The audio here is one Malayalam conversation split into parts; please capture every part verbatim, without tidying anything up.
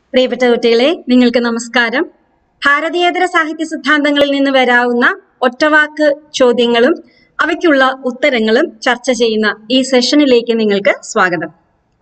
പ്രിയപ്പെട്ട കുട്ടികളെ, നിങ്ങൾക്ക് നമസ്കാരം. ഭാരതീയേതര സാഹിത്യ സിദ്ധാന്തങ്ങളിൽ നിന്ന് വരാവുന്ന ഒറ്റവാക്ക് ചോദ്യങ്ങളും അവയ്ക്കുള്ള ഉത്തരങ്ങളും ചർച്ച ചെയ്യുന്ന ഈ സെഷനിലേക്ക് നിങ്ങൾക്ക് സ്വാഗതം.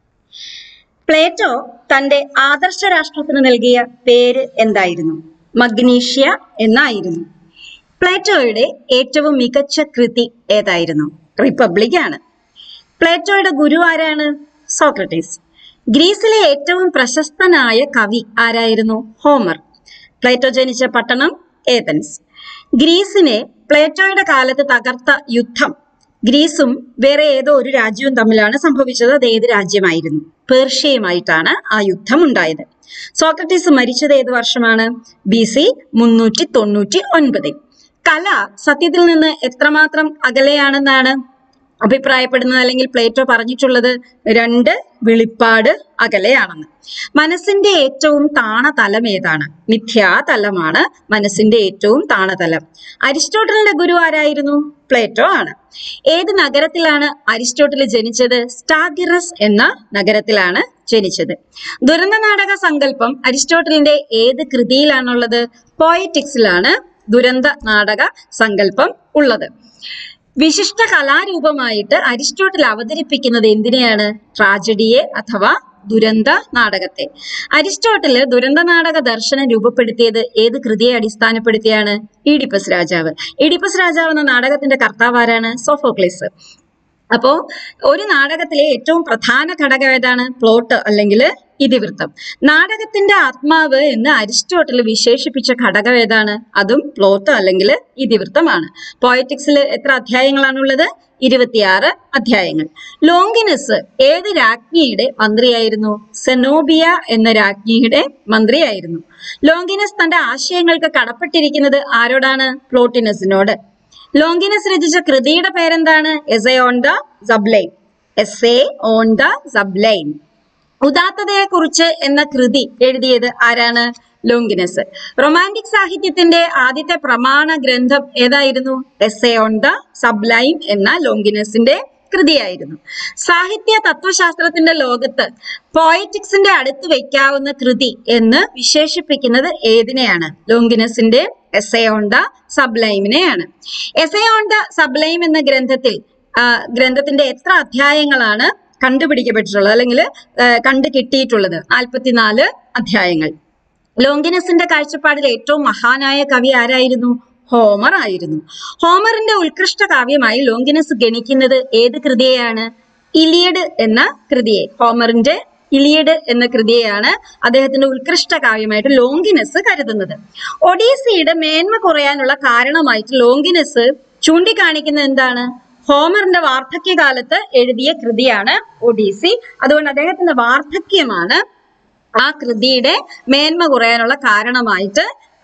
പ്ലേറ്റോ തന്റെ ആദർശ രാഷ്ട്രത്തിന് നൽകിയ പേര് എന്തായിരുന്നു? മഗ്നീഷ്യ എന്നായിരുന്നു. പ്ലേറ്റോയുടെ ഏറ്റവും മികച്ച കൃതി ഏതായിരുന്നു? റിപ്പബ്ലിക് ആണ്. പ്ലേറ്റോയുടെ ഗുരു ആരാണ്? സോക്രട്ടീസ്. ഗ്രീസിലെ ഏറ്റവും പ്രശസ്തനായ കവി ആരായിരുന്നു? ഹോമർ. പ്ലേറ്റോ ജനിച്ച പട്ടണം ഏതൻസ്. ഗ്രീസിനെ പ്ലേറ്റോയുടെ കാലത്ത് തകർത്ത യുദ്ധം ഗ്രീസും വേറെ ഏതോ ഒരു രാജ്യവും തമ്മിലാണ് സംഭവിച്ചത്. അത് ഏത് രാജ്യമായിരുന്നു? പേർഷ്യയുമായിട്ടാണ് ആ യുദ്ധം ഉണ്ടായത്. സോക്രട്ടീസ് മരിച്ചത് ഏത് വർഷമാണ്? ബി സി മുന്നൂറ്റി തൊണ്ണൂറ്റി ഒൻപതിൽ. കല സത്യത്തിൽ നിന്ന് എത്രമാത്രം അകലെയാണെന്നാണ് അഭിപ്രായപ്പെടുന്നത്, അല്ലെങ്കിൽ പ്ലേറ്റോ പറഞ്ഞിട്ടുള്ളത്? രണ്ട് വെളിപ്പാട് അകലെയാണെന്ന്. മനസ്സിന്റെ ഏറ്റവും താണതലം ഏതാണ്? മിഥ്യാതലമാണ് മനസ്സിന്റെ ഏറ്റവും താണതലം. അരിസ്റ്റോട്ടലിന്റെ ഗുരു ആരായിരുന്നു? പ്ലേറ്റോ ആണ്. ഏത് നഗരത്തിലാണ് അരിസ്റ്റോട്ടൽ ജനിച്ചത്? സ്റ്റാഗിറസ് എന്ന നഗരത്തിലാണ് ജനിച്ചത്. ദുരന്ത നാടക സങ്കല്പം അരിസ്റ്റോട്ടലിന്റെ ഏത് കൃതിയിലാണുള്ളത്? പോയറ്റിക്സിലാണ് ദുരന്ത നാടക സങ്കല്പം ഉള്ളത്. വിശിഷ്ട കലാരൂപമായിട്ട് അരിസ്റ്റോട്ടൽ അവതരിപ്പിക്കുന്നത് എന്തിനെയാണ്? ട്രാജഡിയെ അഥവാ ദുരന്ത നാടകത്തെ. അരിസ്റ്റോട്ടല് ദുരന്ത നാടക ദർശനം രൂപപ്പെടുത്തിയത് ഏത് കൃതിയെ അടിസ്ഥാനപ്പെടുത്തിയാണ്? ഈഡിപ്പസ് രാജാവ്. ഈഡിപ്പസ് രാജാവ് എന്ന നാടകത്തിന്റെ കർത്താവ് ആരാണ്? സോഫോക്ലിസ്. അപ്പോ ഒരു നാടകത്തിലെ ഏറ്റവും പ്രധാന ഘടകം ഏതാണ്? പ്ലോട്ട് അല്ലെങ്കിൽ ഇതിവൃത്തം. നാടകത്തിന്റെ ആത്മാവ് എന്ന് അരിസ്റ്റോട്ടൽ വിശേഷിപ്പിച്ച ഘടകം ഏതാണ്? അതും പ്ലോട്ട് അല്ലെങ്കിൽ ഇതിവൃത്തമാണ്. പോയറ്റിക്സിൽ എത്ര അധ്യായങ്ങളാണുള്ളത്? ഇരുപത്തിയാറ് അധ്യായങ്ങൾ. ലോങ്കിനസ് ഏത് രാജ്ഞിയുടെ മന്ത്രിയായിരുന്നു? സെനോബിയ എന്ന രാജ്ഞിയുടെ മന്ത്രിയായിരുന്നു. ലോങ്കിനസ് തന്റെ ആശയങ്ങൾക്ക് കടപ്പെട്ടിരിക്കുന്നത് ആരോടാണ്? പ്ലോട്ടിനസിനോട്. ലോങ്കിനസ് രചിച്ച കൃതിയുടെ പേരെന്താണ്? Essay on the sublime. Essay on the sublime. ഉദാത്തതയെ കുറിച്ച് എന്ന കൃതി എഴുതിയത് ആരാണ്? ലോങ്കിനസ്. റൊമാന്റിക് സാഹിത്യത്തിന്റെ ആദ്യത്തെ പ്രമാണ ഗ്രന്ഥം ഏതായിരുന്നു? എസേ ഓൺ ദ സബ്ലൈം എന്ന ലോങ്കിനസിന്റെ കൃതിയായിരുന്നു. സാഹിത്യ തത്വശാസ്ത്രത്തിന്റെ ലോകത്ത് പോയറ്റിക്സിന്റെ അടുത്ത് വയ്ക്കാവുന്ന കൃതി എന്ന് വിശേഷിപ്പിക്കുന്നത് ഏതിനെയാണ്? ലോങ്കിനസിന്റെ എസേ ഓൺ ദ സബ്ലൈമിനെയാണ്. എസേ ഓൺ ദ സബ്ലൈം എന്ന ഗ്രന്ഥത്തിൽ ഗ്രന്ഥത്തിന്റെ എത്ര അധ്യായങ്ങളാണ് കണ്ടുപിടിക്കപ്പെട്ടിട്ടുള്ളത് അല്ലെങ്കിൽ കണ്ടു കിട്ടിയിട്ടുള്ളത്? നാൽപ്പത്തിനാല് അധ്യായങ്ങൾ. ലോങ്കിനസിന്റെ കാഴ്ചപ്പാടിൽ ഏറ്റവും മഹാനായ കവി ആരായിരുന്നു? ഹോമർ ആയിരുന്നു. ഹോമറിന്റെ ഉത്കൃഷ്ട കാവ്യമായി ലോങ്കിനസ് ഗണിക്കുന്നത് ഏത് കൃതിയെയാണ്? ഇലിയഡ് എന്ന കൃതിയെ. ഹോമറിന്റെ ഇലിയഡ് എന്ന കൃതിയെയാണ് അദ്ദേഹത്തിന്റെ ഉത്കൃഷ്ട കാവ്യമായിട്ട് ലോങ്കിനസ് കരുതുന്നത്. ഒഡീസിയുടെ മേന്മ കുറയാനുള്ള കാരണമായിട്ട് ലോങ്കിനസ് ചൂണ്ടിക്കാണിക്കുന്നത് എന്താണ്? ഹോമറിന്റെ വാർദ്ധക്യകാലത്ത് എഴുതിയ കൃതിയാണ് ഒഡീസി. അതുകൊണ്ട് അദ്ദേഹത്തിന്റെ വാർദ്ധക്യമാണ് ആ കൃതിയുടെ മേന്മ കുറയാനുള്ള കാരണമായിട്ട്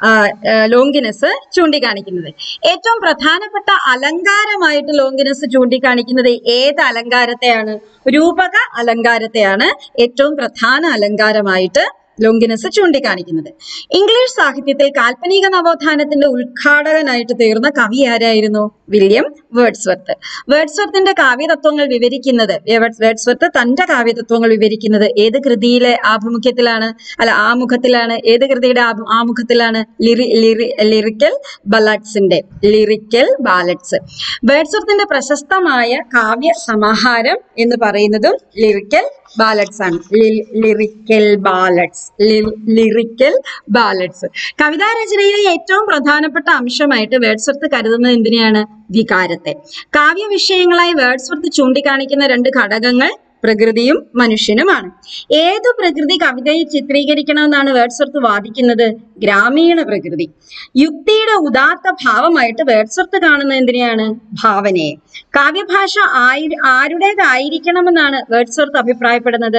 ലോങ്കിനസ് ചൂണ്ടിക്കാണിക്കുന്നത്. ഏറ്റവും പ്രധാനപ്പെട്ട അലങ്കാരമായിട്ട് ലോങ്കിനസ് ചൂണ്ടിക്കാണിക്കുന്നത് ഏത് അലങ്കാരത്തെയാണ്? രൂപക അലങ്കാരത്തെയാണ് ഏറ്റവും പ്രധാന അലങ്കാരമായിട്ട് ലോങ്കിനസ് ചൂണ്ടിക്കാണിക്കുന്നത്. ഇംഗ്ലീഷ് സാഹിത്യത്തിൽ കാൽപ്പനിക നവോത്ഥാനത്തിന്റെ ഉദ്ഘാടകനായിട്ട് തീർന്ന കവി ആരായിരുന്നു? William Wordsworth. വേർഡ്സ്വർത്തിന്റെ കാവ്യതത്വങ്ങൾ വിവരിക്കുന്നത് വേർഡ്സ്വർത്ത് തന്റെ കാവ്യതത്വങ്ങൾ വിവരിക്കുന്നത് ഏത് കൃതിയിലെ ആഭിമുഖ്യത്തിലാണ്? അല്ല ആമുഖത്തിലാണ്. ഏത് കൃതിയുടെ ആമുഖത്തിലാണ്? ലിറി ലിറി ലിറിക്കൽ ബാലഡ്സിന്റെ ലിറിക്കൽ ബാലഡ്സ്. വേർഡ്സ്വർത്തിന്റെ പ്രശസ്തമായ കാവ്യ സമാഹാരം എന്ന് പറയുന്നതും ലിറിക്കൽ ബാലഡ്സ് ആണ്. Lyrical ballads lyrical ballads. കവിതാരചനയിലെ ഏറ്റവും പ്രധാനപ്പെട്ട അംശമായിട്ട് വേർഡ്സ്വർത്ത് കരുതുന്നത് എന്തിനെയാണ്? വികാരത്തെ. കാവ്യവിഷയങ്ങളായി വേർഡ്സ്വർത്ത് ചൂണ്ടിക്കാണിക്കുന്ന രണ്ട് ഘടകങ്ങൾ പ്രകൃതിയും മനുഷ്യനുമാണ്. ഏതു പ്രകൃതി കവിതയിൽ ചിത്രീകരിക്കണമെന്നാണ് വേർഡ്സ്വർത്ത് വാദിക്കുന്നത്? ഗ്രാമീണ പ്രകൃതി. യുക്തിയുടെ ഉദാത്ത ഭാവമായിട്ട് വേർഡ്സ്വർത്ത് കാണുന്നത് എന്തിനെയാണ്? ഭാവനയെ. കാവ്യഭാഷ ആയി ആരുടേതായിരിക്കണമെന്നാണ് വേർഡ്സ്വർത്ത് അഭിപ്രായപ്പെടുന്നത്?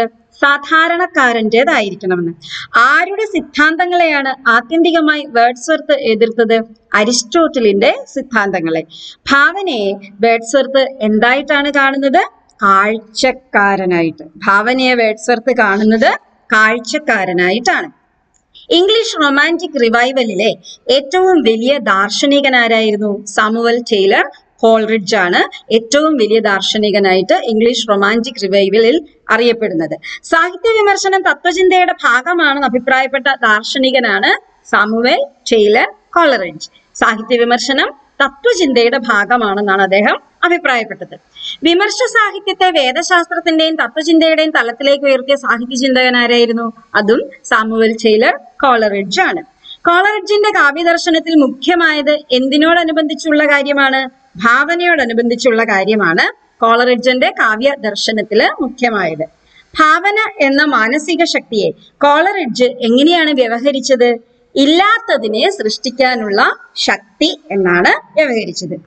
സാധാരണക്കാരൻ്റെതായിരിക്കണമെന്ന്. ആരുടെ സിദ്ധാന്തങ്ങളെയാണ് ആത്യന്തികമായി വേർഡ്സ്വർത്ത് എതിർത്തത്? അരിസ്റ്റോട്ടലിന്റെ സിദ്ധാന്തങ്ങളെ. ഭാവനയെ വേർഡ്സ്വർത്ത് എന്തായിട്ടാണ് കാണുന്നത്? കാഴ്ചക്കാരനായിട്ട്. ഭാവനയെ വേർഡ്സ്വർത്ത് കാണുന്നത് കാഴ്ചക്കാരനായിട്ടാണ്. ഇംഗ്ലീഷ് റൊമാന്റിക് റിവൈവലിലെ ഏറ്റവും വലിയ ദാർശനികനാരായിരുന്നു? സാമുവൽ ടൈലർ കോൾറിഡ്ജ് ആണ് ഏറ്റവും വലിയ ദാർശനികനായിട്ട് ഇംഗ്ലീഷ് റൊമാൻറ്റിക് റിവൈവലിൽ അറിയപ്പെടുന്നത്. സാഹിത്യ വിമർശനം തത്വചിന്തയുടെ ഭാഗമാണെന്ന് അഭിപ്രായപ്പെട്ട ദാർശനികനാണ് സാമുവൽ ടെയ്ലർ കോളറിഡ്ജ്. സാഹിത്യ വിമർശനം തത്വചിന്തയുടെ ഭാഗമാണെന്നാണ് അദ്ദേഹം അഭിപ്രായപ്പെട്ടത്. വിമർശ സാഹിത്യത്തെ വേദശാസ്ത്രത്തിന്റെയും തത്വചിന്തയുടെയും തലത്തിലേക്ക് ഉയർത്തിയ സാഹിത്യ ചിന്തകനാരായിരുന്നു? അതും സാമുവൽ ടെയ്ലർ കോളറിഡ്ജ് ആണ്. കോളറിഡ്ജിന്റെ കാവ്യദർശനത്തിൽ മുഖ്യമായത് എന്തിനോടനുബന്ധിച്ചുള്ള കാര്യമാണ്? ഭാവനയോടനുബന്ധിച്ചുള്ള കാര്യമാണ് കോളറിഡ്ജിന്റെ കാവ്യ ദർശനത്തില് മുഖ്യമായത്. ഭാവന എന്ന മാനസിക ശക്തിയെ കോളറിഡ്ജ് എങ്ങനെയാണ് വ്യവഹരിച്ചത്? ഇല്ലാത്തതിനെ സൃഷ്ടിക്കാനുള്ള ശക്തി എന്നാണ് വ്യവഹരിച്ചത്.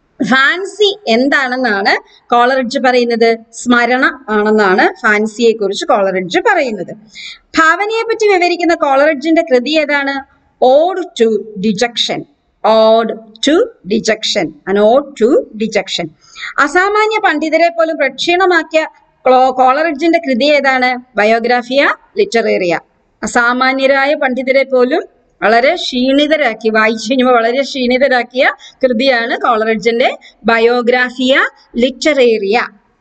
ഫാൻസി എന്താണെന്നാണ് കോളറിഡ്ജ് പറയുന്നത്? സ്മരണ ആണെന്നാണ് ഫാൻസിയെ കുറിച്ച് കോളറിഡ്ജ് പറയുന്നത്. ഭാവനയെ പറ്റി വിവരിക്കുന്ന കോളറിഡ്ജിന്റെ കൃതി ഏതാണ്? Ode to dejection. Ode to dejection an ode to dejection. അസാമാന്യ പണ്ഡിതരെ പോലും പ്രക്ഷീണമാക്കിയ കോളറിഡ്ജിന്റെ കൃതി ഏതാണ്? ബയോഗ്രാഫിയ ലിറ്ററേറിയ. അസാമാന്യരായ പണ്ഡിതരെ പോലും വളരെ ക്ഷീണിതരാക്കി, വായിച്ചു കഴിഞ്ഞപ്പോൾ വളരെ ക്ഷീണിതരാക്കിയ കൃതിയാണ് കോളറിഡ്ജിന്റെ ബയോഗ്രാഫിയ ലിറ്ററേറിയ.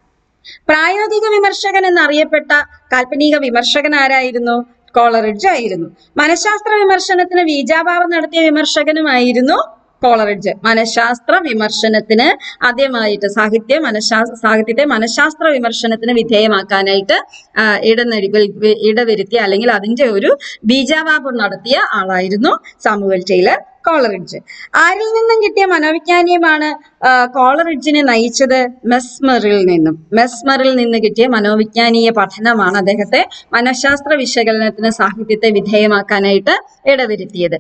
പ്രായോഗിക വിമർശകൻ എന്നറിയപ്പെട്ട കാൽപ്പനിക വിമർശകൻ ആരായിരുന്നു? കോളറിഡ്ജ് ആയിരുന്നു. മനഃശാസ്ത്ര വിമർശനത്തിന് ബീജാഭാവം നടത്തിയ വിമർശകനുമായിരുന്നു കോളറിഡ്ജ്. മനഃശാസ്ത്ര വിമർശനത്തിന് ആദ്യമായിട്ട് സാഹിത്യ മനഃശാസ്ത്ര സാഹിത്യത്തെ മനഃശാസ്ത്ര വിമർശനത്തിന് വിധേയമാക്കാനായിട്ട് ഇടനടി ഇടവരുത്തിയ അല്ലെങ്കിൽ അതിന്റെ ഒരു ബീജാവാപം നടത്തിയ ആളായിരുന്നു സാമുവൽ ടെയ്ലർ കോളറിഡ്ജ്. ആരിൽ നിന്നും കിട്ടിയ മനോവിജ്ഞാനീയമാണ് കോളറിഡ്ജിനെ നയിച്ചത്? മെസ്മറിൽ നിന്നും. മെസ്മറിൽ നിന്ന് കിട്ടിയ മനോവിജ്ഞാനീയ പഠനമാണ് അദ്ദേഹത്തെ മനഃശാസ്ത്ര വിശകലനത്തിന് സാഹിത്യത്തെ വിധേയമാക്കാനായിട്ട് ഇടവരുത്തിയത്.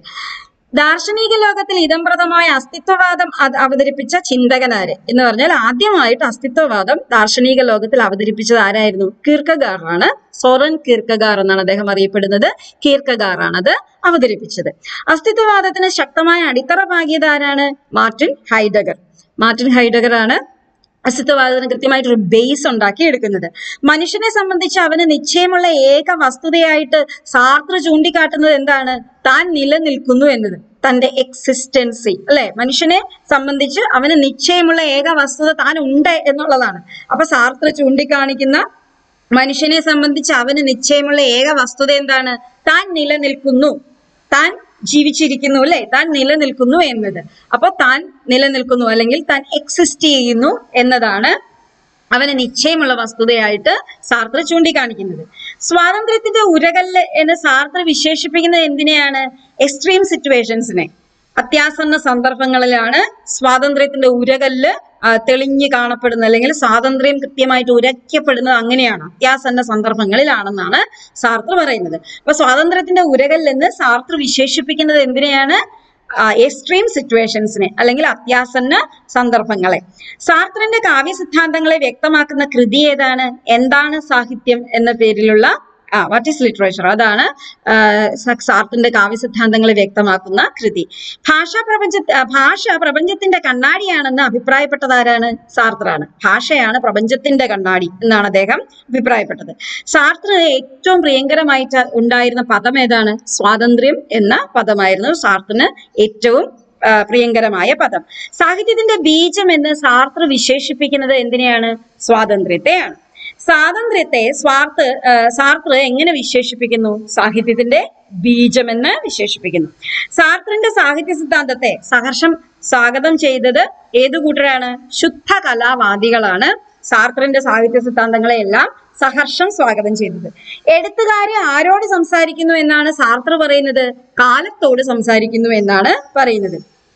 ദാർശനിക ലോകത്തിൽ ഇതംപ്രദമായ അസ്തിത്വവാദം അവതരിപ്പിച്ച ചിന്തകനാര് എന്ന് പറഞ്ഞാൽ ആദ്യമായിട്ട് അസ്തിത്വവാദം ദാർശനിക ലോകത്തിൽ അവതരിപ്പിച്ചത് ആരായിരുന്നു? കീർക്കഗാറാണ്. സോറൻ കീർക്കഗാർ എന്നാണ് അദ്ദേഹം അറിയപ്പെടുന്നത്. കീർക്കഗാറാണ് അത് അവതരിപ്പിച്ചത്. അസ്തിത്വവാദത്തിന് ശക്തമായ അടിത്തറ പാകിയത് ആരാണ്? Martin Heidegger. മാർട്ടിൻ ഹൈഡഗർ ആണ് അസ്തിത്വവാദത്തിന് കൃത്യമായിട്ടൊരു ബേസ് ഉണ്ടാക്കി എടുക്കുന്നത്. മനുഷ്യനെ സംബന്ധിച്ച് അവന് നിശ്ചയമുള്ള ഏക വസ്തുതയായിട്ട് സാർത്ര ചൂണ്ടിക്കാട്ടുന്നത് എന്താണ്? താൻ നിലനിൽക്കുന്നു എന്നത്, തന്റെ എക്സിസ്റ്റൻസി അല്ലെ. മനുഷ്യനെ സംബന്ധിച്ച് അവന് നിശ്ചയമുള്ള ഏക വസ്തുത താൻ ഉണ്ട് എന്നുള്ളതാണ്. അപ്പൊ സാർത്ര ചൂണ്ടിക്കാണിക്കുന്ന മനുഷ്യനെ സംബന്ധിച്ച് അവന് നിശ്ചയമുള്ള ഏക വസ്തുത എന്താണ്? താൻ നിലനിൽക്കുന്നു, താൻ ജീവിച്ചിരിക്കുന്നു അല്ലെ, താൻ നിലനിൽക്കുന്നു എന്നത്. അപ്പൊ താൻ നിലനിൽക്കുന്നു അല്ലെങ്കിൽ താൻ എക്സിസ്റ്റ് ചെയ്യുന്നു എന്നതാണ് അവന് നിശ്ചയമുള്ള വസ്തുതയായിട്ട് സാർത്ര ചൂണ്ടിക്കാണിക്കുന്നത്. സ്വാതന്ത്ര്യത്തിന്റെ ഉരകല്ല് എന്ന് സാർത്ര വിശേഷിപ്പിക്കുന്നത് എന്തിനെയാണ്? എക്സ്ട്രീം സിറ്റുവേഷൻസിനെ. അത്യാസന്ന സന്ദർഭങ്ങളിലാണ് സ്വാതന്ത്ര്യത്തിന്റെ ഉരകല്ല് തെളിഞ്ഞു കാണപ്പെടുന്നത് അല്ലെങ്കിൽ സ്വാതന്ത്ര്യം കൃത്യമായിട്ട് ഉരയ്ക്കപ്പെടുന്നത് അങ്ങനെയാണ്, അത്യാസന്ന സന്ദർഭങ്ങളിലാണെന്നാണ് സാർത്ര പറയുന്നത്. അപ്പൊ സ്വാതന്ത്ര്യത്തിന്റെ ഉരകല്ലെന്ന് സാർത്ര വിശേഷിപ്പിക്കുന്നത് എന്തിനെയാണ്? എക്സ്ട്രീം സിറ്റുവേഷൻസിനെ അല്ലെങ്കിൽ അത്യാസന്ന സന്ദർഭങ്ങളെ. സാർത്രന്റെ കാവ്യ സിദ്ധാന്തങ്ങളെ വ്യക്തമാക്കുന്ന കൃതി ഏതാണ്? എന്താണ് സാഹിത്യം എന്ന പേരിലുള്ള ആ വാട്ട് ഈസ് ലിറ്ററേച്ചർ, അതാണ് സാർത്രന്റെ കാവ്യ സിദ്ധാന്തങ്ങളെ വ്യക്തമാക്കുന്ന കൃതി. ഭാഷാ പ്രപഞ്ച ഭാഷ പ്രപഞ്ചത്തിന്റെ കണ്ണാടിയാണെന്ന് അഭിപ്രായപ്പെട്ടത് ആരാണ്? സാർത്രാണ്. ഭാഷയാണ് പ്രപഞ്ചത്തിന്റെ കണ്ണാടി എന്നാണ് അദ്ദേഹം അഭിപ്രായപ്പെട്ടത്. സാർത്ര ഏറ്റവും പ്രിയങ്കരമായിട്ട് ഉണ്ടായിരുന്ന പദം ഏതാണ്? സ്വാതന്ത്ര്യം എന്ന പദമായിരുന്നു സാർത്തിന് ഏറ്റവും പ്രിയങ്കരമായ പദം. സാഹിത്യത്തിന്റെ ബീജം എന്ന് സാർത്ര വിശേഷിപ്പിക്കുന്നത് എന്തിനെയാണ്? സ്വാതന്ത്ര്യത്തെയാണ്. സ്വാതന്ത്ര്യത്തെ സ്വാർത്ഥ സാർത്ര എങ്ങനെ വിശേഷിപ്പിക്കുന്നു? സാഹിത്യത്തിന്റെ ബീജമെന്ന് വിശേഷിപ്പിക്കുന്നു. സാർത്രന്റെ സാഹിത്യ സിദ്ധാന്തത്തെ സഹർഷം സ്വാഗതം ചെയ്തത് ഏതു കൂട്ടരാണ്? ശുദ്ധ കലാവാദികളാണ് സാർത്രന്റെ സാഹിത്യ സിദ്ധാന്തങ്ങളെ എല്ലാം സഹർഷം സ്വാഗതം ചെയ്തത്. എഴുത്തുകാരെ ആരോട് സംസാരിക്കുന്നു എന്നാണ് സാർത്ര പറയുന്നത്? കാലത്തോട് സംസാരിക്കുന്നു എന്നാണ് പറയുന്നത്.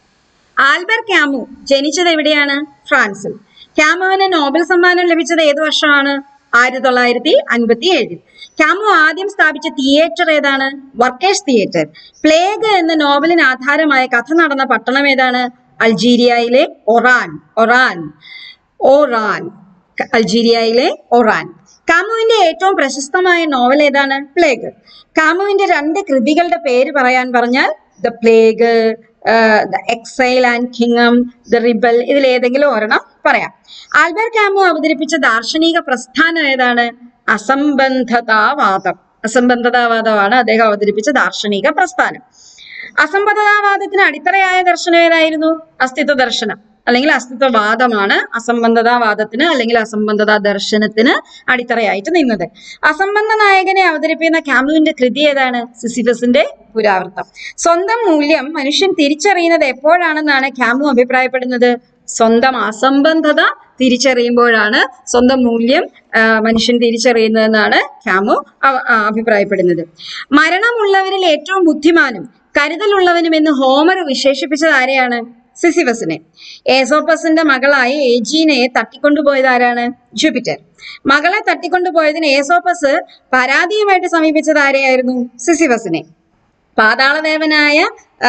ആൽബർ ക്യാമു ജനിച്ചത് എവിടെയാണ്? ഫ്രാൻസിൽ. ക്യാമുവിന് നോബൽ സമ്മാനം ലഭിച്ചത് ഏതു വർഷമാണ്? ആയിരത്തി തൊള്ളായിരത്തി അൻപത്തി ഏഴിൽ. ക്യാമു ആദ്യം സ്ഥാപിച്ച തിയേറ്റർ ഏതാണ്? Workers theatre. പ്ലേഗ് എന്ന നോവലിന് ആധാരമായ കഥ നടന്ന പട്ടണം ഏതാണ്? അൾജീരിയയിലെ ഒറാൻ. ഒറാൻ ഒറാൻ അൾജീരിയയിലെ ഒറാൻ. കാമുവിന്റെ ഏറ്റവും പ്രശസ്തമായ നോവൽ ഏതാണ്? പ്ലേഗ്. കാമുവിന്റെ രണ്ട് കൃതികളുടെ പേര് പറയാൻ പറഞ്ഞാൽ the plague, the exile and kingdom, the rebel, ഇതിൽ ഏതെങ്കിലും ഒരെണ്ണം പറയാം. ആൽബർ ക്യാമു അവതരിപ്പിച്ച ദാർശനിക പ്രസ്ഥാനം ഏതാണ്? അസംബന്ധതാവാദം. അസംബന്ധതാവാദമാണ് അദ്ദേഹം അവതരിപ്പിച്ച ദാർശനിക പ്രസ്ഥാനം. അസംബന്ധതാവാദത്തിന് അടിത്തറയായ ദർശനം ഏതായിരുന്നു? അസ്തിത്വ ദർശനം. അല്ലെങ്കിൽ അസ്തിത്വവാദമാണ് അസംബന്ധതാവാദത്തിന് അല്ലെങ്കിൽ അസംബന്ധതാ ദർശനത്തിന് അടിത്തറയായിട്ട് നിന്നത്. അസംബന്ധ നായകനെ അവതരിപ്പിക്കുന്ന ക്യാമുവിന്റെ കൃതി ഏതാണ്? സിസിഫസിന്റെ പുരാവൃത്തം. സ്വന്തം മൂല്യം മനുഷ്യൻ തിരിച്ചറിയുന്നത് എപ്പോഴാണെന്നാണ് ക്യാമു അഭിപ്രായപ്പെടുന്നത്? സ്വന്തം അസംബന്ധത തിരിച്ചറിയുമ്പോഴാണ് സ്വന്തം മൂല്യം മനുഷ്യൻ തിരിച്ചറിയുന്നതെന്നാണ് ക്യാമു അഭിപ്രായപ്പെടുന്നത്. മരണമുള്ളവരിൽ ഏറ്റവും ബുദ്ധിമാനും കരുതലുള്ളവനും എന്ന് ഹോമർ വിശേഷിപ്പിച്ചത് ആരെയാണ്? സിസിഫസിനെ. ഏസോപ്പസിന്റെ മകളായ ഏജീനയെ തട്ടിക്കൊണ്ടുപോയത് ആരാണ്? ജൂപ്പിറ്റർ. മകളെ തട്ടിക്കൊണ്ടുപോയതിന് ഏസോപ്പസ് പരാതിയുമായിട്ട് സമീപിച്ചത് ആരെയായിരുന്നു? സിസിഫസിനെ. പാതാളദേവനായ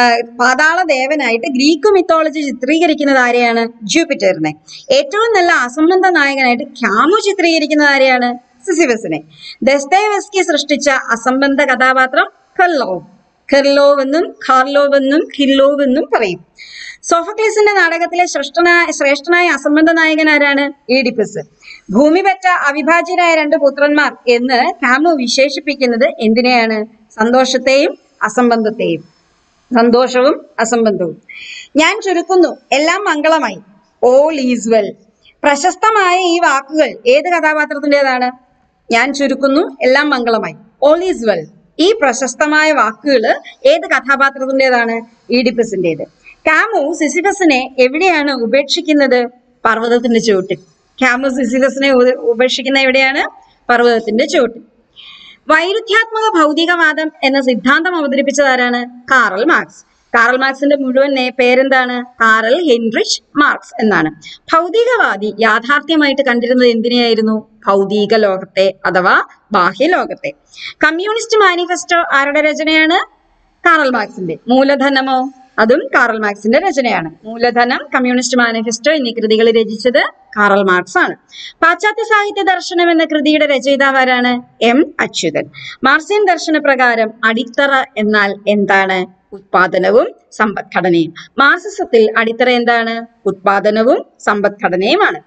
പാതാളദേവനായിട്ട് ഗ്രീക്ക് മിത്തോളജി ചിത്രീകരിക്കുന്നത് ആരെയാണ്? ജൂപ്പിറ്ററിനെ. ഏറ്റവും നല്ല അസംബന്ധ നായകനായിട്ട് ക്യാമു ചിത്രീകരിക്കുന്നത് ആരെയാണ്? സിസിഫസിനെ. ദസ്തയേവ്സ്കി സൃഷ്ടിച്ച അസംബന്ധ കഥാപാത്രം കർലോവ്. കെർലോവ് എന്നും കാർലോവ് എന്നും കിർലോവ് എന്നും പറയും. സോഫക്ലീസിന്റെ നാടകത്തിലെ ശ്രേഷ്ഠനായ ശ്രേഷ്ഠനായ അസംബന്ധ നായകൻ ആരാണ്? ഈഡിപ്പസ്. ഭൂമി പെറ്റ അവിഭാജ്യരായ രണ്ട് പുത്രന്മാർ എന്ന് ക്യാമു വിശേഷിപ്പിക്കുന്നത് എന്തിനെയാണ്? സന്തോഷത്തെയും അസംബന്ധത്തെയും. സന്തോഷവും അസംബന്ധവും. ഞാൻ ചുരുക്കുന്നു, എല്ലാം മംഗളമായി. All is well. പ്രശസ്തമായ ഈ വാക്കുകൾ ഏത് കഥാപാത്രത്തിൻ്റെതാണ്? ഞാൻ ചുരുക്കുന്നു, എല്ലാം മംഗളമായി. All is well. ഈ പ്രശസ്തമായ വാക്കുകൾ ഏത് കഥാപാത്രത്തിൻ്റെതാണ്? ഈഡിപ്പസിൻ്റെത്. ക്യാമു സിസിഫസിനെ എവിടെയാണ് ഉപേക്ഷിക്കുന്നത്? പർവ്വതത്തിന്റെ ചുവട്ടിൽ. ക്യാമു സിസിഫസിനെ ഉപേക്ഷിക്കുന്ന എവിടെയാണ്? പർവ്വതത്തിന്റെ ചുവട്ടിൽ. വൈരുദ്ധ്യാത്മക ഭൗതികവാദം എന്ന സിദ്ധാന്തം അവതരിപ്പിച്ചത് ആരാണ്? Karl marks. കാറൽ മാർക്സിന്റെ മുഴുവൻ പേരെന്താണ്? കാറൽ ഹെൻറിച്ച് മാർക്സ് എന്നാണ്. ഭൗതികവാദി യാഥാർത്ഥ്യമായിട്ട് കണ്ടിരുന്നത് എന്തിനെയായിരുന്നു? ഭൗതിക ലോകത്തെ അഥവാ ബാഹ്യലോകത്തെ. കമ്മ്യൂണിസ്റ്റ് മാനിഫെസ്റ്റോ ആരുടെ രചനയാണ്? കാറൽ മാർക്സിന്റെ. മൂലധനമോ? അതും കാറൽ മാർക്സിന്റെ രചനയാണ്. മൂലധനം, കമ്മ്യൂണിസ്റ്റ് മാനിഫെസ്റ്റോ എന്നീ കൃതികൾ രചിച്ചത് കാറൽ മാർക്സ് ആണ്. പാശ്ചാത്യ സാഹിത്യ ദർശനം എന്ന കൃതിയുടെ രചയിതാവ് ആരാണ്? എം അച്യുതൻ. മാർക്സിയൻ ദർശന പ്രകാരം അടിത്തറ എന്നാൽ എന്താണ്? ഉത്പാദനവും സമ്പദ്ഘടനയും. മാർക്സിസത്തിൽ അടിത്തറ എന്താണ്? ഉത്പാദനവും സമ്പദ്ഘടനയുമാണ്.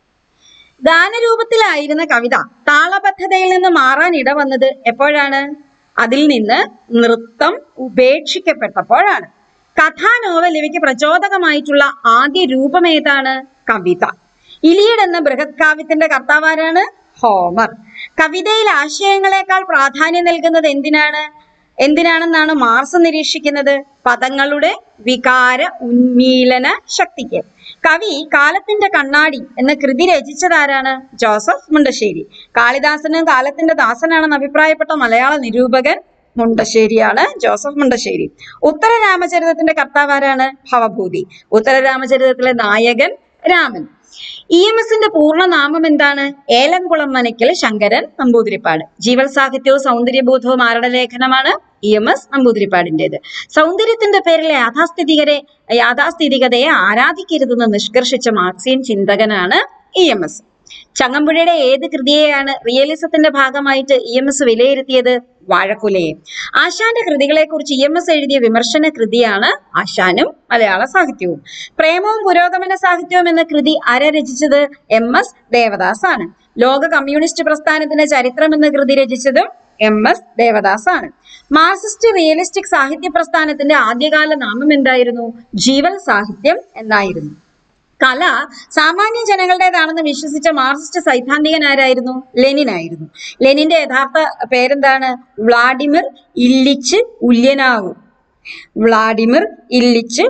ഗാനരൂപത്തിലായിരുന്ന കവിത താളബദ്ധതയിൽ നിന്ന് മാറാൻ ഇടവന്നത് എപ്പോഴാണ്? അതിൽ നിന്ന് നൃത്തം ഉപേക്ഷിക്കപ്പെട്ടപ്പോഴാണ്. കഥാ നോവൽ ഇവയ്ക്ക് പ്രചോദകമായിട്ടുള്ള ആദ്യ രൂപം ഏതാണ്? കവിത. ഇലിയഡ് എന്ന ബൃഹത് കാവ്യത്തിന്റെ കർത്താവാരാണ്? ഹോമർ. കവിതയിൽ ആശയങ്ങളെക്കാൾ പ്രാധാന്യം നൽകുന്നത് എന്തിനാണ് എന്തിനാണെന്നാണ് മാർക്സ് നിരീക്ഷിക്കുന്നത്? പദങ്ങളുടെ വികാര ഉന്മീലന ശക്തിക്ക്. കവി കാലത്തിന്റെ കണ്ണാടി എന്ന കൃതി രചിച്ചതാരാണ്? ജോസഫ് മുണ്ടശ്ശേരി. കാളിദാസനും കാലത്തിന്റെ ദാസനാണെന്ന് അഭിപ്രായപ്പെട്ട മലയാള നിരൂപകൻ മുണ്ടശ്ശേരിയാണ്, ജോസഫ് മുണ്ടശ്ശേരി. ഉത്തര രാമചരിതത്തിന്റെ കർത്താവാരാണ്? ഭവഭൂതി. ഉത്തര രാമചരിതത്തിലെ നായകൻ രാമൻ. ഇ എം എസിന്റെ പൂർണ്ണനാമം എന്താണ്? ഏലംകുളം മനയ്ക്കൽ ശങ്കരൻ നമ്പൂതിരിപ്പാട്. ജീവൽ സാഹിത്യവും സൗന്ദര്യബോധവും ആരുടെ ലേഖനമാണ്? ഇ എം എസ് നമ്പൂതിരിപ്പാടിൻ്റെത്. സൗന്ദര്യത്തിന്റെ പേരിൽ യാഥാസ്ഥിതികരെ യാഥാസ്ഥിതികതയെ ആരാധിക്കരുതെന്ന് നിഷ്കർഷിച്ച മാർക്സിയൻ ചിന്തകനാണ് ഇ എം എസ്. ചങ്ങമ്പുഴയുടെ ഏത് കൃതിയെയാണ് റിയലിസത്തിന്റെ ഭാഗമായിട്ട് ഇ എം എസ് വിലയിരുത്തിയത്? വാഴക്കുലയെ. ആശാന്റെ കൃതികളെ കുറിച്ച് ഇ എം എസ് എഴുതിയ വിമർശന കൃതിയാണ് ആശാനും മലയാള സാഹിത്യവും. പ്രേമവും പുരോഗമന സാഹിത്യവും എന്ന കൃതി ആരാ രചിച്ചത്? എം എസ് ദേവദാസ് ആണ്. ലോക കമ്മ്യൂണിസ്റ്റ് പ്രസ്ഥാനത്തിന്റെ ചരിത്രം എന്ന കൃതി രചിച്ചതും എം എസ് ദേവദാസ് ആണ്. മാർക്സിസ്റ്റ് റിയലിസ്റ്റിക് സാഹിത്യ പ്രസ്ഥാനത്തിന്റെ ആദ്യകാല നാമം എന്തായിരുന്നു? ജീവൽ സാഹിത്യം എന്നായിരുന്നു. കല സാമാന്യ ജനങ്ങളുടേതാണെന്ന് വിശ്വസിച്ച മാർക്സിസ്റ്റ് സൈദ്ധാന്തികൻ ആരായിരുന്നു? ലെനിൻ ആയിരുന്നു. ലെനിന്റെ യഥാർത്ഥ പേരെന്താണ്? വ്ളാഡിമിർ ഇല്ലിച്ച് ഉല്യനാവ്. വ്ളാഡിമിർ ഇല്ലിച്ച്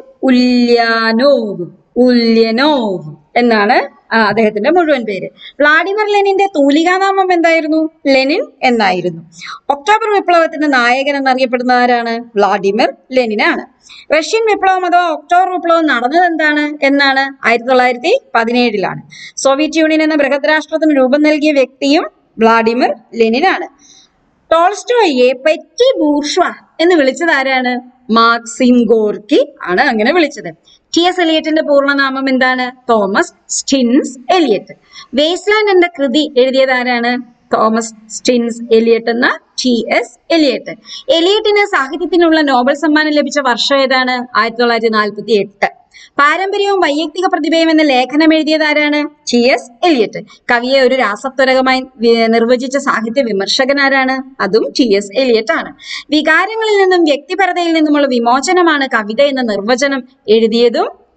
ഉല്യാനോവ് ഉല്യനോവ് എന്നാണ് അദ്ദേഹത്തിന്റെ മുഴുവൻ പേര്. വ്ളാഡിമിർ ലെനിന്റെ തൂലികാനാമം എന്തായിരുന്നു? ലെനിൻ എന്നായിരുന്നു. ഒക്ടോബർ വിപ്ലവത്തിന്റെ നായകൻ എന്നറിയപ്പെടുന്ന ആരാണ്? വ്ളാഡിമിർ ലെനിനാണ്. റഷ്യൻ വിപ്ലവം അഥവാ ഒക്ടോബർ വിപ്ലവം നടന്നത് എന്താണ് എന്നാണ്? ആയിരത്തി തൊള്ളായിരത്തി പതിനേഴിലാണ്. സോവിയറ്റ് യൂണിയൻ എന്ന ബൃഹത് രാഷ്ട്രത്തിന് രൂപം നൽകിയ വ്യക്തിയും വ്ളാഡിമിർ ലെനിനാണ്. ടോൾസ്റ്റോയെ പെറ്റി ബൂർഷ്വ എന്ന് വിളിച്ചത് ആരാണ്? മാക്സിം ഗോർക്കി ആണ് അങ്ങനെ വിളിച്ചത്. ടി എസ് എലിയറ്റിന്റെ പൂർണ്ണനാമം എന്താണ്? Thomas Stearns Eliot. വേസ്റ്റ്ലാൻഡ് എന്ന കൃതി എഴുതിയത് ആരാണ്? തോമസ് സ്റ്റിൻസ് എലിയറ്റ് എന്ന ടി എസ് എലിയറ്റ്. എലിയറ്റിന് സാഹിത്യത്തിനുള്ള നോബൽ സമ്മാനം ലഭിച്ച വർഷം ഏതാണ്? ആയിരത്തി തൊള്ളായിരത്തി നാൽപ്പത്തി എട്ട്. പാരമ്പര്യവും വൈയക്തിക പ്രതിഭയും എന്ന ലേഖനം എഴുതിയത് ആരാണ്? T S Eliot. കവിയെ ഒരു രാസത്വരകമായി നിർവചിച്ച സാഹിത്യ വിമർശകൻ ആരാണ്? അതും ടി എസ് എലിയറ്റ് ആണ്. വികാരങ്ങളിൽ നിന്നും വ്യക്തിപരതയിൽ നിന്നുമുള്ള വിമോചനമാണ് കവിത എന്ന നിർവചനം എഴുതിയതും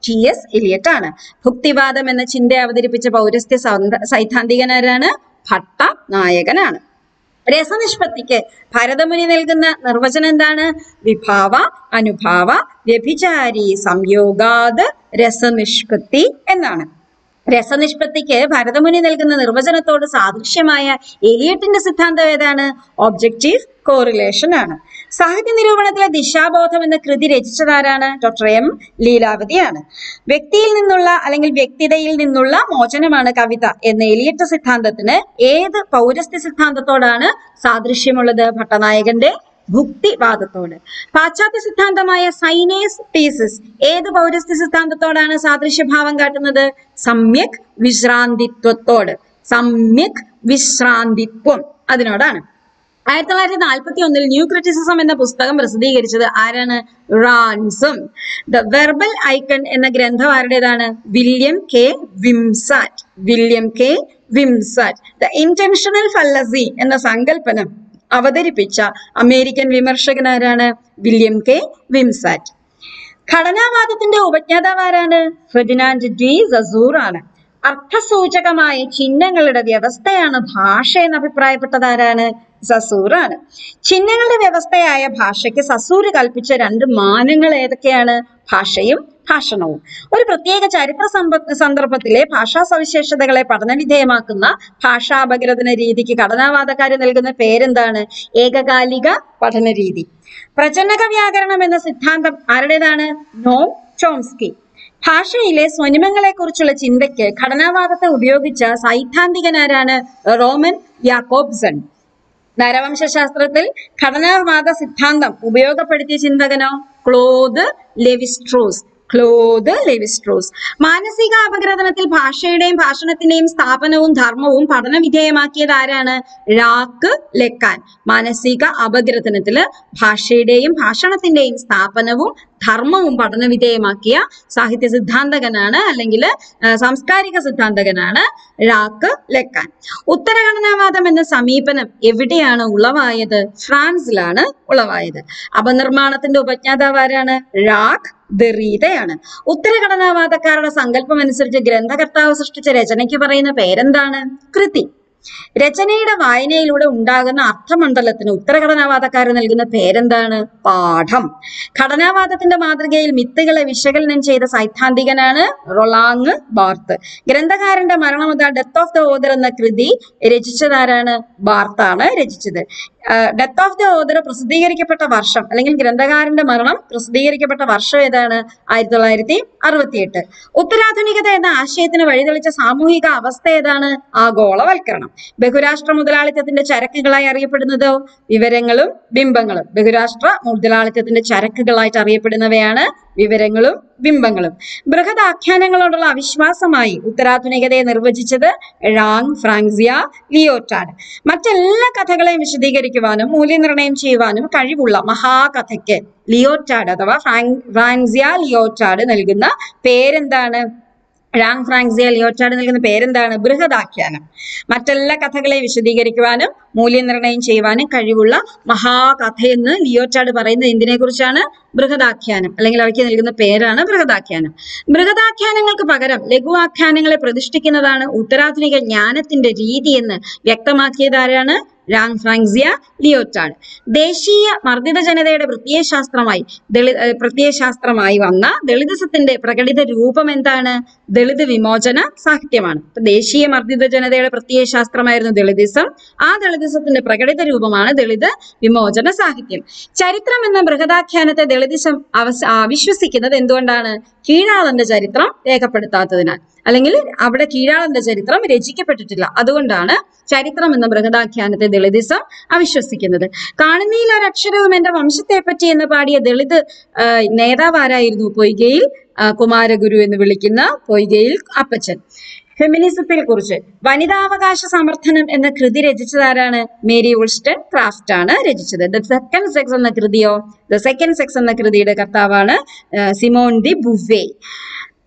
ടി എസ് എലിയട്ട് ആണ്. ഭുക്തിവാദം എന്ന ചിന്ത അവതരിപ്പിച്ച പൗരസ്ത്യ സൈദ്ധാന്തികനാരാണ്? ഭട്ടനായകനാണ്. രസനിഷ്പത്തിക്ക് ഭരതമുനി നൽകുന്ന നിർവചനം എന്താണ്? വിഭാവ അനുഭാവ വ്യഭിചാരി സംയോഗാത് രസനിഷ്പത്തി എന്നാണ്. രസനിഷ്പത്തിക്ക് ഭരതമുനി നൽകുന്ന നിർവചനത്തോട് സാദൃശ്യമായ എലിയട്ടിന്റെ സിദ്ധാന്തം ഏതാണ്? ഒബ്ജക്റ്റീവ് കോറിലേഷൻ ആണ്. സാഹിത്യ നിരൂപണത്തിലെ ദിശാബോധം എന്ന കൃതി രചിച്ചതാരാണ്? Doctor M ലീലാവതിയാണ്. വ്യക്തിയിൽ നിന്നുള്ള അല്ലെങ്കിൽ വ്യക്തിതയിൽ നിന്നുള്ള മോചനമാണ് കവിത എന്ന എലിയട്ട് സിദ്ധാന്തത്തിന് ഏത് പൗരസ്ത്യ സിദ്ധാന്തത്തോടാണ് സാദൃശ്യമുള്ളത്? ഭട്ടനായകന്റെ ഭുക്തിവാദത്തോട്. പാശ്ചാത്യ സിദ്ധാന്തമായ സൈനേസ് തീസിസ് ഏത് പൗരസ്ത്യ സിദ്ധാന്തത്തോടാണ് സാദൃശ്യഭാവം കാട്ടുന്നത്? സമ്യക് വിശ്രാന്തിത്വത്തോട്. സമ്യക് വിശ്രാന്തിത്വം അതിനോടാണ്. ആയിരത്തി തൊള്ളായിരത്തി നാൽപ്പത്തി ഒന്നിൽ ന്യൂ ക്രിറ്റിസിസം എന്ന പുസ്തകം പ്രസിദ്ധീകരിച്ചത് ആരാണ്? റാൻസം. ദ വെർബൽ ഐക്കൺ എന്ന ഗ്രന്ഥം ആരുടേതാണ്? William K Wimsatt. William K Wimsatt. The intentional fallacy എന്ന സങ്കല്പനം അവതരിപ്പിച്ച അമേരിക്കൻ വിമർശകനാരാണ്? William K Wimsatt. ഘടനാവാദത്തിന്റെ ഉപജ്ഞാതാവാരാണ്? ഫെർഡിനാൻഡ് ഡി സസൂർ ആണ്. അർത്ഥസൂചകമായ ചിഹ്നങ്ങളുടെ വ്യവസ്ഥയാണ് ഭാഷ എന്ന് അഭിപ്രായപ്പെട്ടതാരാണ്? സസൂർ ആണ്. ചിഹ്നങ്ങളുടെ വ്യവസ്ഥയായ ഭാഷയ്ക്ക് സസൂർ കൽപ്പിച്ച രണ്ട് മാനങ്ങൾ ഏതൊക്കെയാണ്? ഭാഷയും ഭാഷണവും. ഒരു പ്രത്യേക ചരിത്ര സന്ദർഭത്തിലെ ഭാഷാ സവിശേഷതകളെ പഠനവിധേയമാക്കുന്ന ഭാഷാപഗ്രഥന രീതിക്ക് ഘടനാവാദക്കാര് നൽകുന്ന പേരെന്താണ്? ഏകകാലിക പഠന രീതി. പ്രചന്നക വ്യാകരണം എന്ന സിദ്ധാന്തം ആരുടേതാണ്? Noam Chomsky. ഭാഷയിലെ സ്വനിമങ്ങളെ കുറിച്ചുള്ള ചിന്തയ്ക്ക് ഘടനാവാദത്തെ ഉപയോഗിച്ച സൈദ്ധാന്തികനാരാണ്? റോമൻ യാക്കോബ്സൺ. നരവംശാസ്ത്രത്തിൽ ഘടനാവാദ സിദ്ധാന്തം ഉപയോഗപ്പെടുത്തിയ ചിന്തകനോ? Claude Levi-Strauss. Claude Levi-Strauss. മാനസിക അപഗ്രഥനത്തിൽ ഭാഷയുടെയും ഭാഷണത്തിന്റെയും സ്ഥാപനവും ധർമ്മവും പഠന വിധേയമാക്കിയത് ആരാണ്? ഴാക്ക് ലെക്കാൻ. മാനസിക അപഗ്രഥനത്തില് ഭാഷയുടെയും ഭാഷണത്തിന്റെയും സ്ഥാപനവും ധർമ്മവും പഠന വിധേയമാക്കിയ സാഹിത്യ സിദ്ധാന്തകനാണ് അല്ലെങ്കിൽ സാംസ്കാരിക സിദ്ധാന്തകനാണ് ഴാക്ക് ലെക്കാൻ. ഉത്തരഘടനാവാദം എന്ന സമീപനം എവിടെയാണ് ഉളവായത്? ഫ്രാൻസിലാണ് ഉളവായത്. അപനിർമ്മാണത്തിന്റെ ഉപജ്ഞാതാവ് ആരാണ്? ഴാക്ക് ദെറീദയാണ്. ഉത്തരഘടനാവാദക്കാരുടെ സങ്കല്പം അനുസരിച്ച് ഗ്രന്ഥകർത്താവ് സൃഷ്ടിച്ച രചനയ്ക്ക് പറയുന്ന പേരെന്താണ്? കൃതി. രചനയുടെ വായനയിലൂടെ ഉണ്ടാകുന്ന അർത്ഥമണ്ഡലത്തിന് ഉത്തരഘടനാവാദക്കാർ നൽകുന്ന പേരെന്താണ്? പാഠം. ഘടനാവാദത്തിന്റെ മാതൃകയിൽ മിത്തുകളെ വിശകലനം ചെയ്ത സൈദ്ധാന്തികനാണ് റൊളാങ് ബാർത്ത്. ഗ്രന്ഥകാരന്റെ മരണം the death of the author എന്ന കൃതി രചിച്ചതാരാണ്? ബാർത്താണ് രചിച്ചത്. ഡെത്ത് ഓഫ് ദ ഓദർ പ്രസിദ്ധീകരിക്കപ്പെട്ട വർഷം അല്ലെങ്കിൽ ഗ്രന്ഥകാരന്റെ മരണം പ്രസിദ്ധീകരിക്കപ്പെട്ട വർഷം ഏതാണ്? ആയിരത്തി തൊള്ളായിരത്തി അറുപത്തി എട്ട്. ഉത്തരാധുനികത എന്ന ആശയത്തിന് വഴിതെളിച്ച സാമൂഹിക അവസ്ഥ ഏതാണ്? ആഗോളവൽക്കരണം. ബഹുരാഷ്ട്ര മുതലാളിത്തത്തിന്റെ ചരക്കുകളായി അറിയപ്പെടുന്നതോ? വിവരങ്ങളും ബിംബങ്ങളും. ബഹുരാഷ്ട്ര മുതലാളിത്തത്തിന്റെ ചരക്കുകളായിട്ട് അറിയപ്പെടുന്നവയാണ് വിവരങ്ങളും ബിംബങ്ങളും. ബൃഹദാഖ്യാനങ്ങളോടുള്ള അവിശ്വാസമായി ഉത്തരാധുനികതയെ നിർവചിച്ചത് ഴാങ് ഫ്രാങ്സിയ ലിയോട്ടാർഡ്. മറ്റെല്ലാ കഥകളെയും വിശദീകരിക്കുവാനും മൂല്യനിർണ്ണയം ചെയ്യുവാനും കഴിവുള്ള മഹാകഥയ്ക്ക് ലിയോട്ടാർഡ് അഥവാ ഫ്രാങ്സിയ ലിയോട്ടാർഡ് നൽകുന്ന പേരെന്താണ്? ഴാങ് ഫ്രാങ്സിയ ലിയോട്ടാർഡ് നൽകുന്ന പേരെന്താണ്? ബൃഹദാഖ്യാനം. മറ്റെല്ലാ കഥകളെ വിശദീകരിക്കുവാനും മൂല്യനിർണ്ണയം ചെയ്യുവാനും കഴിവുള്ള മഹാകഥയെന്ന് ലിയോട്ടാർഡ് പറയുന്നത് എന്തിനെ കുറിച്ചാണ്? ബൃഹദാഖ്യാനം അല്ലെങ്കിൽ അവയ്ക്ക് നൽകുന്ന പേരാണ് ബൃഹദാഖ്യാനം. ബൃഹദാഖ്യാനങ്ങൾക്ക് പകരം ലഘുവാഖ്യാനങ്ങളെ പ്രതിഷ്ഠിക്കുന്നതാണ് ഉത്തരാധുനിക ജ്ഞാനത്തിന്റെ രീതി എന്ന് വ്യക്തമാക്കിയതാരാണ്? ഴാങ് ഫ്രാങ്സിയ ലിയോട്ടാർഡ്. ദേശീയ മർദ്ദിത ജനതയുടെ പ്രത്യയശാസ്ത്രമായി ദളി പ്രത്യയശാസ്ത്രമായി വന്ന ദളിതസത്തിന്റെ പ്രകടിത രൂപം എന്താണ്? ദളിത് വിമോചന സാഹിത്യമാണ്. ദേശീയ മർദ്ദിത ജനതയുടെ പ്രത്യയശാസ്ത്രമായിരുന്നു ദളിതിസം. ആ ദളിതിസത്തിന്റെ പ്രകടിത രൂപമാണ് ദളിത് വിമോചന സാഹിത്യം. ചരിത്രം എന്ന ബൃഹദാഖ്യാനത്തെ ദളിതിസം അവിശ്വസിക്കുന്നത് എന്തുകൊണ്ടാണ്? കീഴാളന്റെ ചരിത്രം രേഖപ്പെടുത്താത്തതിനാൽ അല്ലെങ്കിൽ അവിടെ കീഴാളന്റെ ചരിത്രം രചിക്കപ്പെട്ടിട്ടില്ല. അതുകൊണ്ടാണ് ചരിത്രം എന്ന ബൃഹദാഖ്യാനത്തെ ദളിതിസം അവിശ്വസിക്കുന്നത്. കാണുന്നതിൽ ഒരക്ഷരവും എന്റെ വംശത്തെ പറ്റി എന്ന് പാടിയ ദളിത് നേതാവാരായിരുന്നു? പൊയ്കയിൽ കുമാരഗുരു എന്ന് വിളിക്കുന്ന പൊയ്കയിൽ അപ്പച്ചൻ. ഫെമിനിസത്തെ കുറിച്ച് വനിതാവകാശ സമർത്ഥനം എന്ന കൃതി രചിച്ചതാരാണ്? മേരി വുൾസ്റ്റൺ ക്രാഫ്റ്റ് ആണ് രചിച്ചത്. ദ സെക്കൻഡ് സെക്സ് എന്ന കൃതിയോ? ദ സെക്കൻഡ് സെക്സ് എന്ന കൃതിയുടെ കർത്താവാണ് സിമോൺ ദി ബുവേ.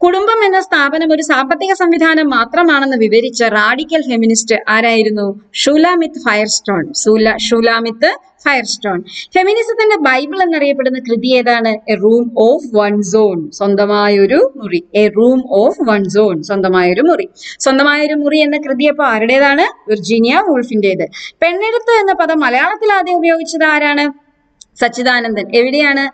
കുടുംബം എന്ന സ്ഥാപനം ഒരു സാമ്പത്തിക സംവിധാനം മാത്രമാണെന്ന് വിവരിച്ച റാഡിക്കൽ ഫെമിനിസ്റ്റ് ആരായിരുന്നു? ഷുലാമിത്ത് ഫയർസ്റ്റോൺ. ഷുലാമിത്ത് ഫയർസ്റ്റോൺ. ഫെമിനിസത്തിന്റെ ബൈബിൾ എന്നറിയപ്പെടുന്ന കൃതി ഏതാണ്? A room of one's own. സ്വന്തമായൊരു മുറി. A room of one's own. സ്വന്തമായൊരു മുറി. സ്വന്തമായൊരു മുറി എന്ന കൃതി അപ്പൊ ആരുടേതാണ്? വിർജീനിയ വൂൾഫിന്റേത്. പെണ്ണെഴുത്ത് എന്ന പദം മലയാളത്തിൽ ആദ്യം ഉപയോഗിച്ചത് ആരാണ്? സച്ചിദാനന്ദൻ. എവിടെയാണ്?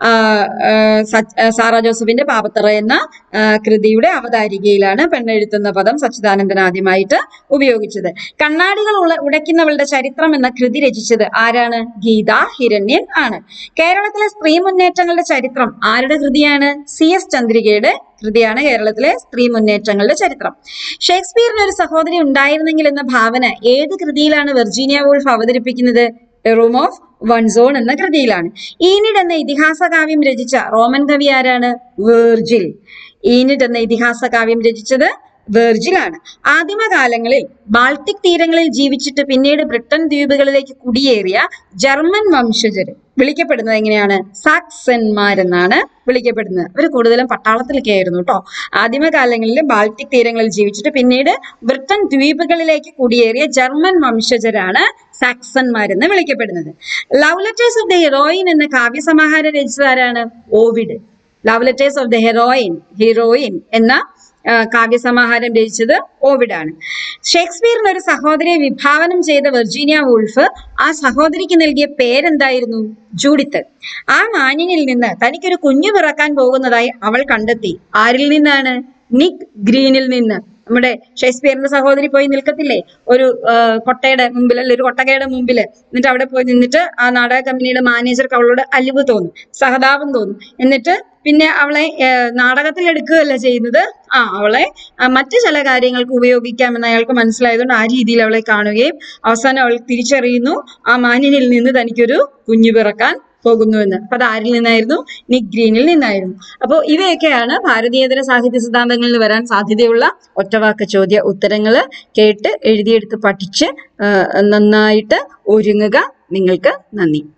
സാറാ ജോസഫിന്റെ പാപത്തറ എന്ന കൃതിയുടെ അവതാരികയിലാണ് പെണ്ണെഴുത്തുന്ന പദം സച്ചിദാനന്ദൻ ആദ്യമായിട്ട് ഉപയോഗിച്ചത്. കണ്ണാടികൾ ഉള്ള ഉടയ്ക്കുന്നവളുടെ ചരിത്രം എന്ന കൃതി രചിച്ചത് ആരാണ്? ഗീതാ ഹിരണ്യൻ ആണ്. കേരളത്തിലെ സ്ത്രീ മുന്നേറ്റങ്ങളുടെ ചരിത്രം ആരുടെ കൃതിയാണ്? സി എസ് ചന്ദ്രികയുടെ കൃതിയാണ് കേരളത്തിലെ സ്ത്രീ മുന്നേറ്റങ്ങളുടെ ചരിത്രം. ഷേക്സ്പിയറിന് ഒരു സഹോദരി ഉണ്ടായിരുന്നെങ്കിൽ എന്ന ഭാവന ഏത് കൃതിയിലാണ് വിർജീനിയ വൂൾഫ് അവതരിപ്പിക്കുന്നത്? A room of one's own എന്ന കൃതിയിലാണ്. ഈനിഡ് എന്ന ഇതിഹാസ കാവ്യം രചിച്ച റോമൻ കവി ആരാണ്? വെർജിൽ. ഈനിഡ് എന്ന ഇതിഹാസ കാവ്യം രചിച്ചത് വെർജിൽ ആണ്. ആദിമകാലങ്ങളിൽ ബാൾട്ടിക് തീരങ്ങളിൽ ജീവിച്ചിട്ട് പിന്നീട് ബ്രിട്ടൻ ദ്വീപുകളിലേക്ക് കുടിയേറിയ ജർമ്മൻ വംശജര് വിളിക്കപ്പെടുന്നത് എങ്ങനെയാണ്? സാക്സന്മാരെന്നാണ് വിളിക്കപ്പെടുന്നത്. അവർ കൂടുതലും പട്ടാളത്തിലൊക്കെ ആയിരുന്നു കേട്ടോ. ആദിമകാലങ്ങളിൽ ബാൾട്ടിക് തീരങ്ങളിൽ ജീവിച്ചിട്ട് പിന്നീട് ബ്രിട്ടൻ ദ്വീപുകളിലേക്ക് കുടിയേറിയ ജർമ്മൻ വംശജരാണ് സാക്സന്മാരെന്ന് വിളിക്കപ്പെടുന്നത്. Love letters of the heroine എന്ന കാവ്യസമാഹാരം രചിച്ചതാരാണ്? Ovid. Love letters of the heroine heroine എന്ന കാവ്യസമാഹാരം രചിച്ചത് ഓവിഡാണ്. ഷേക്സ്പിയറിന് ഒരു സഹോദരിയെ വിഭാവനം ചെയ്ത വിർജീനിയ വൂൾഫ് ആ സഹോദരിക്ക് നൽകിയ പേരെന്തായിരുന്നു? ജൂഡിത്ത്. ആ മാന്യനിൽ നിന്ന് തനിക്കൊരു കുഞ്ഞു പിറക്കാൻ പോകുന്നതായി അവൾ കണ്ടെത്തി. ആരിൽ നിന്നാണ്? നിക് ഗ്രീനിൽ നിന്ന്. നമ്മുടെ ഷേക്സ്പിയറിന്റെ സഹോദരി പോയി നിൽക്കത്തില്ലേ ഒരു കൊട്ടയുടെ മുമ്പിൽ, അല്ലെ ഒരു കൊട്ടകയുടെ മുമ്പിൽ. എന്നിട്ട് അവിടെ പോയി നിന്നിട്ട് ആ നാടക കമ്പനിയുടെ മാനേജർക്ക് അവളോട് അലിവ് തോന്നും, സഹതാപം തോന്നും. എന്നിട്ട് പിന്നെ അവളെ നാടകത്തിൽ എടുക്കുകയല്ല ചെയ്യുന്നത്, ആ അവളെ മറ്റു ചില കാര്യങ്ങൾക്ക് ഉപയോഗിക്കാമെന്ന് അയാൾക്ക് മനസ്സിലായതുകൊണ്ട് ആ രീതിയിൽ അവളെ കാണുകയും അവസാനം അവൾ തിരിച്ചറിയുന്നു ആ മാന്യനിൽ നിന്ന് തനിക്കൊരു കുഞ്ഞു പിറക്കാൻ പോകുന്നുവെന്ന്. അപ്പൊ അത് ആരിൽ നിന്നായിരുന്നു? നിക് ഗ്രീനിൽ നിന്നായിരുന്നു. അപ്പോൾ ഇവയൊക്കെയാണ് ഭാരതീയതര സാഹിത്യ സിദ്ധാന്തങ്ങളിൽ വരാൻ സാധ്യതയുള്ള ഒറ്റവാക്ക് ചോദ്യ ഉത്തരങ്ങൾ. കേട്ട് എഴുതിയെടുത്ത് പഠിച്ച് നന്നായിട്ട് ഒരുങ്ങുക. നിങ്ങൾക്ക് നന്ദി.